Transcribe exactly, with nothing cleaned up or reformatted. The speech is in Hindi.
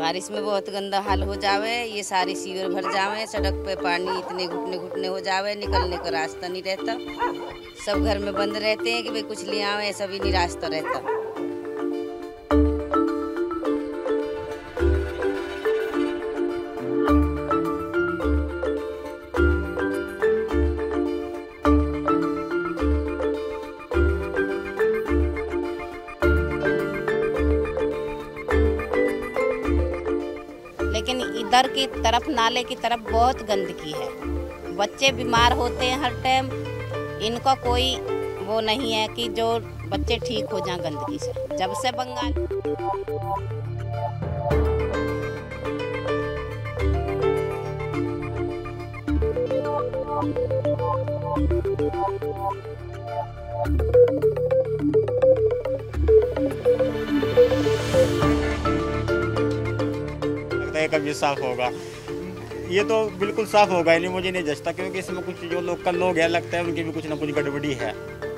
बारिश में बहुत गंदा हाल हो जावे, ये सारी सीवर भर जावे, सड़क पे पानी इतने घुटने घुटने हो जावे, निकलने का रास्ता नहीं रहता। सब घर में बंद रहते हैं कि भाई कुछ ले आवे, सभी नहीं रास्ता रहता। लेकिन इधर की तरफ नाले की तरफ बहुत गंदगी है, बच्चे बीमार होते हैं हर टाइम। इनका कोई वो नहीं है कि जो बच्चे ठीक हो जाएं गंदगी से। जब से बंगाल कभी साफ होगा, ये तो बिल्कुल साफ होगा ही नहीं, मुझे नहीं जचता, क्योंकि इसमें कुछ जो लोकल लोग हैं लगता है उनकी भी कुछ ना कुछ गड़बड़ी है।